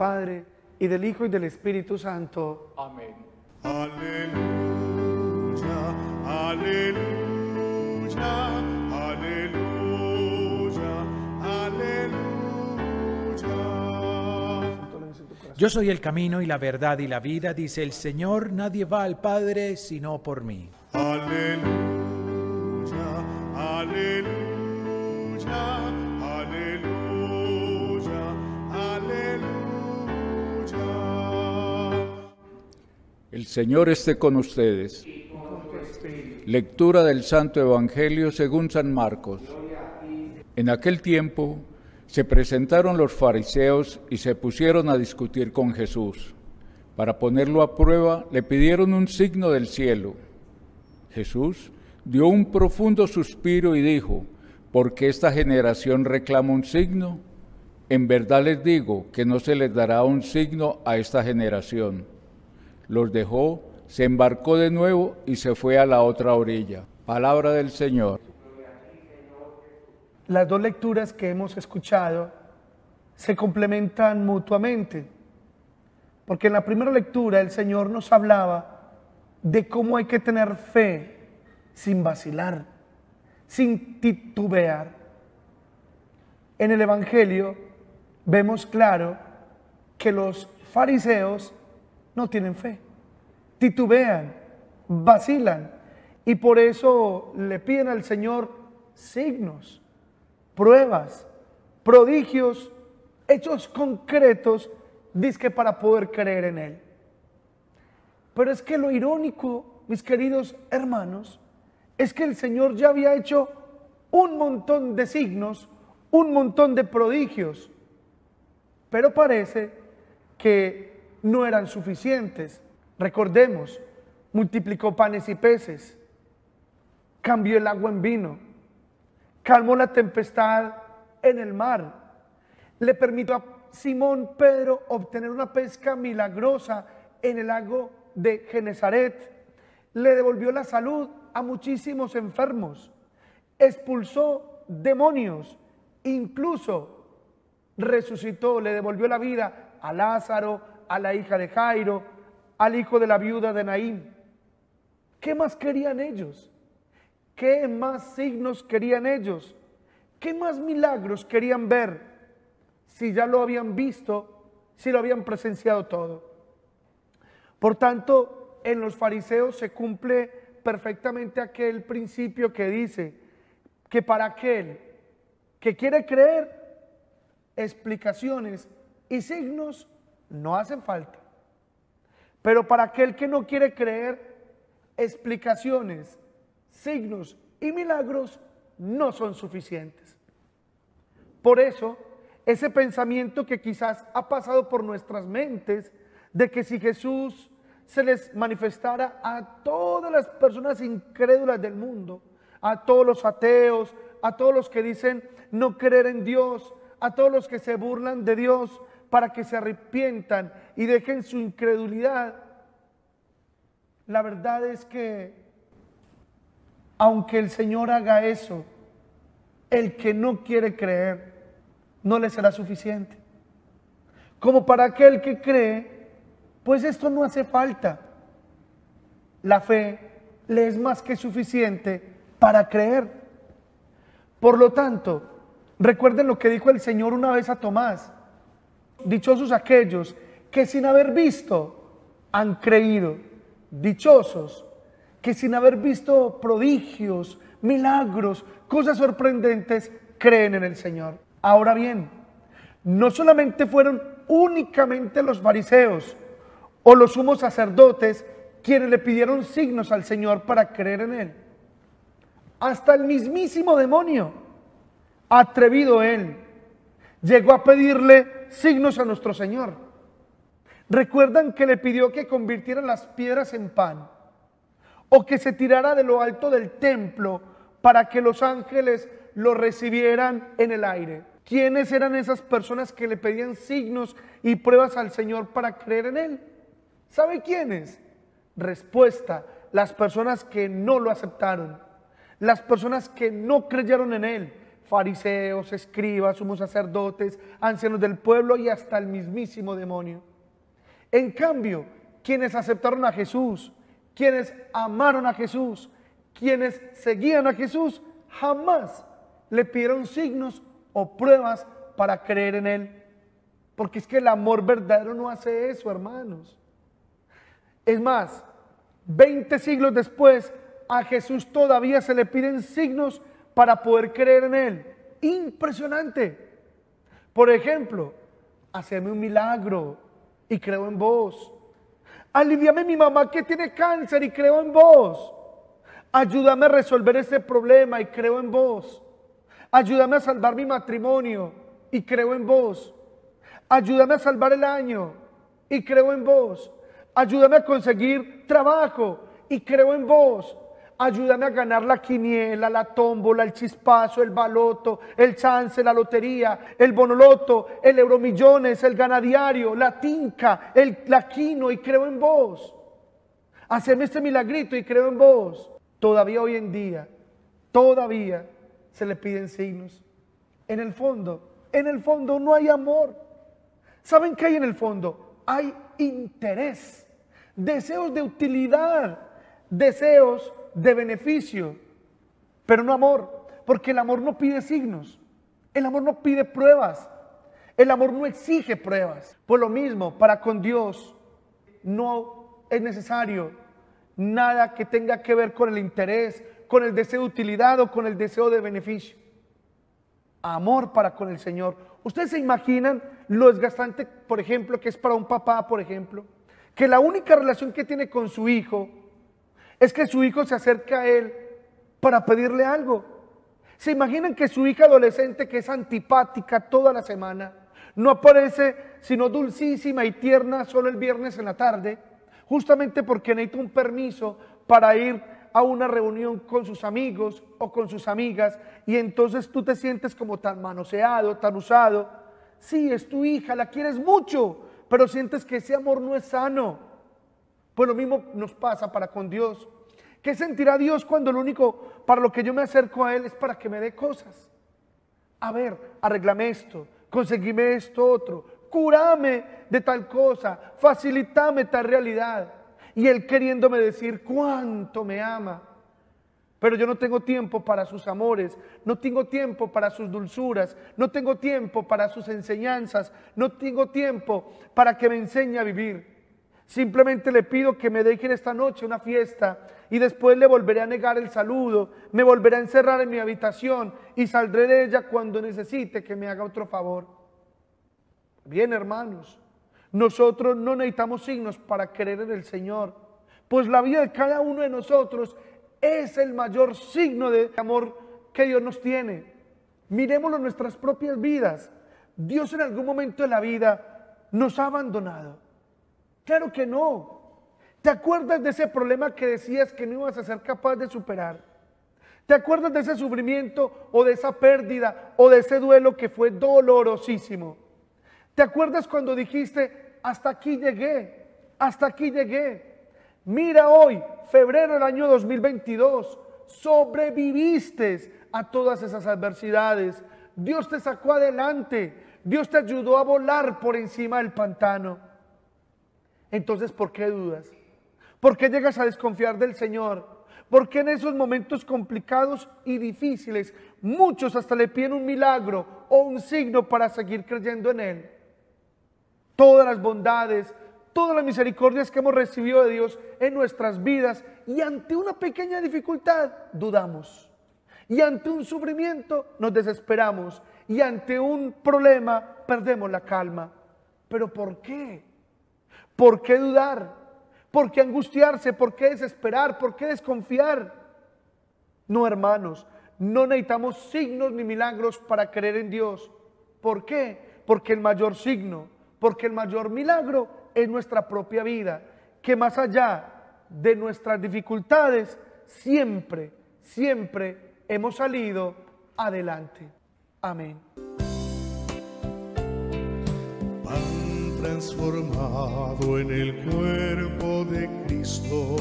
Padre, y del Hijo, y del Espíritu Santo. Amén. Aleluya, aleluya, aleluya, aleluya. Yo soy el camino y la verdad y la vida, dice el Señor, nadie va al Padre sino por mí. Aleluya, aleluya, aleluya, aleluya. El Señor esté con ustedes. Lectura del Santo Evangelio según San Marcos. En aquel tiempo se presentaron los fariseos y se pusieron a discutir con Jesús. Para ponerlo a prueba, le pidieron un signo del cielo. Jesús dio un profundo suspiro y dijo: ¿por qué esta generación reclama un signo? En verdad les digo que no se les dará un signo a esta generación. Los dejó, se embarcó de nuevo y se fue a la otra orilla. Palabra del Señor. Las dos lecturas que hemos escuchado se complementan mutuamente, porque en la primera lectura el Señor nos hablaba de cómo hay que tener fe sin vacilar, sin titubear. En el Evangelio vemos claro que los fariseos no tienen fe, titubean, vacilan, y por eso le piden al Señor signos, pruebas, prodigios, hechos concretos, dizque para poder creer en Él. Pero es que lo irónico, mis queridos hermanos, es que el Señor ya había hecho un montón de signos, un montón de prodigios, pero parece que no eran suficientes. Recordemos, multiplicó panes y peces, cambió el agua en vino, calmó la tempestad en el mar, le permitió a Simón Pedro obtener una pesca milagrosa en el lago de Genesaret, le devolvió la salud a muchísimos enfermos, expulsó demonios, incluso resucitó, le devolvió la vida a Lázaro, a la hija de Jairo, al hijo de la viuda de Naín. ¿Qué más querían ellos? ¿Qué más signos querían ellos? ¿Qué más milagros querían ver? Si ya lo habían visto, si lo habían presenciado todo. Por tanto, en los fariseos se cumple perfectamente aquel principio que dice que para aquel que quiere creer, explicaciones y signos no hacen falta. Pero para aquel que no quiere creer, explicaciones, signos y milagros no son suficientes. Por eso, ese pensamiento que quizás ha pasado por nuestras mentes de que si Jesús se les manifestara a todas las personas incrédulas del mundo, a todos los ateos, a todos los que dicen no creer en Dios, a todos los que se burlan de Dios para que se arrepientan y dejen su incredulidad, la verdad es que aunque el Señor haga eso, el que no quiere creer no le será suficiente. Como para aquel que cree, pues esto no hace falta. La fe le es más que suficiente para creer. Por lo tanto, recuerden lo que dijo el Señor una vez a Tomás: dichosos aquellos que sin haber visto han creído, dichosos que sin haber visto prodigios, milagros, cosas sorprendentes, creen en el Señor. Ahora bien, no solamente fueron únicamente los fariseos o los sumos sacerdotes quienes le pidieron signos al Señor para creer en Él. Hasta el mismísimo demonio, atrevido Él, llegó a pedirle signos a nuestro Señor. ¿Recuerdan que le pidió que convirtiera las piedras en pan? O que se tirara de lo alto del templo para que los ángeles lo recibieran en el aire. ¿Quiénes eran esas personas que le pedían signos y pruebas al Señor para creer en Él? ¿Sabe quiénes? Respuesta: las personas que no lo aceptaron, las personas que no creyeron en Él, fariseos, escribas, sumos sacerdotes, ancianos del pueblo y hasta el mismísimo demonio. En cambio, quienes aceptaron a Jesús, quienes amaron a Jesús, quienes seguían a Jesús, jamás le pidieron signos o pruebas para creer en Él. Porque es que el amor verdadero no hace eso, hermanos. Es más, 20 siglos después, a Jesús todavía se le piden signos para poder creer en Él. Impresionante. Por ejemplo, haceme un milagro y creo en vos. Aliviame mi mamá que tiene cáncer y creo en vos. Ayúdame a resolver este problema y creo en vos. Ayúdame a salvar mi matrimonio y creo en vos. Ayúdame a salvar el año y creo en vos. Ayúdame a conseguir trabajo y creo en vos. Ayúdame a ganar la quiniela, la tómbola, el chispazo, el baloto, el chance, la lotería, el bonoloto, el euromillones, el ganadiario, la tinca, la quino y creo en vos. Haceme este milagrito y creo en vos. Todavía hoy en día, todavía se le piden signos. En el fondo no hay amor. ¿Saben qué hay en el fondo? Hay interés, deseos de utilidad, deseos de beneficio, pero no amor, porque el amor no pide signos, el amor no pide pruebas, el amor no exige pruebas. Por lo mismo, para con Dios no es necesario nada que tenga que ver con el interés, con el deseo de utilidad o con el deseo de beneficio. Amor para con el Señor. ¿Ustedes se imaginan lo desgastante, por ejemplo, que es para un papá, por ejemplo, que la única relación que tiene con su hijo es que su hijo se acerca a él para pedirle algo? ¿Se imaginan que su hija adolescente, que es antipática toda la semana, no aparece sino dulcísima y tierna solo el viernes en la tarde, justamente porque necesita un permiso para ir a una reunión con sus amigos o con sus amigas, y entonces tú te sientes como tan manoseado, tan usado? Sí, es tu hija, la quieres mucho, pero sientes que ese amor no es sano. Pues lo mismo nos pasa para con Dios. ¿Qué sentirá Dios cuando lo único para lo que yo me acerco a Él es para que me dé cosas? A ver, arréglame esto, conseguime esto otro, cúrame de tal cosa, facilítame tal realidad. Y Él queriéndome decir cuánto me ama. Pero yo no tengo tiempo para sus amores, no tengo tiempo para sus dulzuras, no tengo tiempo para sus enseñanzas, no tengo tiempo para que me enseñe a vivir. Simplemente le pido que me dejen esta noche una fiesta y después le volveré a negar el saludo, me volveré a encerrar en mi habitación y saldré de ella cuando necesite que me haga otro favor. Bien, hermanos, nosotros no necesitamos signos para creer en el Señor, pues la vida de cada uno de nosotros es el mayor signo de amor que Dios nos tiene. Mirémoslo en nuestras propias vidas. Dios en algún momento de la vida nos ha abandonado. Claro que no. ¿Te acuerdas de ese problema que decías que no ibas a ser capaz de superar? ¿Te acuerdas de ese sufrimiento o de esa pérdida o de ese duelo que fue dolorosísimo? ¿Te acuerdas cuando dijiste, hasta aquí llegué, hasta aquí llegué? Mira hoy, febrero del año 2022, sobreviviste a todas esas adversidades. Dios te sacó adelante, Dios te ayudó a volar por encima del pantano. Entonces, ¿por qué dudas? ¿Por qué llegas a desconfiar del Señor? ¿Por qué en esos momentos complicados y difíciles muchos hasta le piden un milagro o un signo para seguir creyendo en Él? Todas las bondades, todas las misericordias que hemos recibido de Dios en nuestras vidas, y ante una pequeña dificultad dudamos, y ante un sufrimiento nos desesperamos, y ante un problema perdemos la calma. ¿Pero por qué? ¿Por qué dudar? ¿Por qué angustiarse? ¿Por qué desesperar? ¿Por qué desconfiar? No, hermanos, no necesitamos signos ni milagros para creer en Dios. ¿Por qué? Porque el mayor signo, porque el mayor milagro es nuestra propia vida, que más allá de nuestras dificultades, siempre, siempre hemos salido adelante. Amén. Transformado en el cuerpo de Cristo,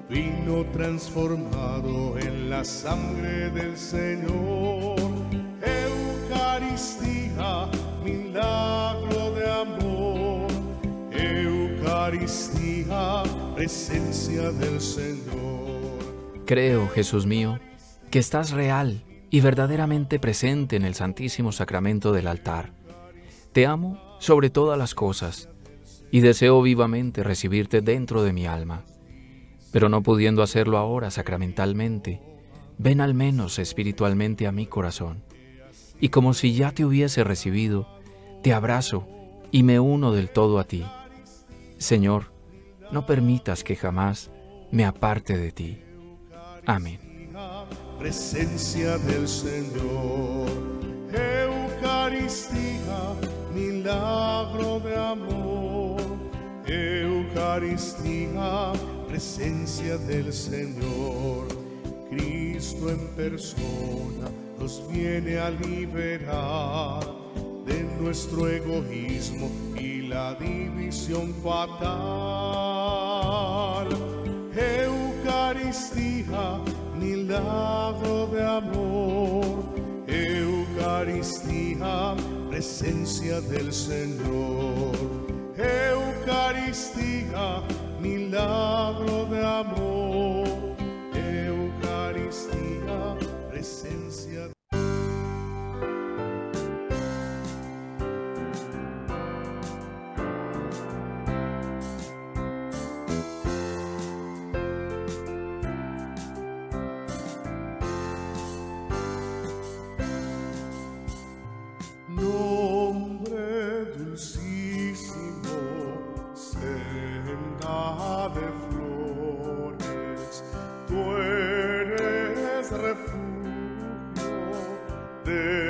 vino transformado en la sangre del Señor. Eucaristía, milagro de amor. Eucaristía, presencia del Señor. Creo, Jesús mío, que estás real y verdaderamente presente en el Santísimo Sacramento del altar. Te amo sobre todas las cosas y deseo vivamente recibirte dentro de mi alma. Pero no pudiendo hacerlo ahora sacramentalmente, ven al menos espiritualmente a mi corazón. Y como si ya te hubiese recibido, te abrazo y me uno del todo a ti. Señor, no permitas que jamás me aparte de ti. Amén. Presencia del Señor. Eucaristía, milagro de amor. Eucaristía, presencia del Señor. Cristo en persona nos viene a liberar de nuestro egoísmo y la división fatal. Eucaristía, milagro de amor. Eucaristía, presencia del Señor. Eucaristía, milagro de amor. Eucaristía, presencia de nombre dulcísimo, senda de flores, tú eres refugio de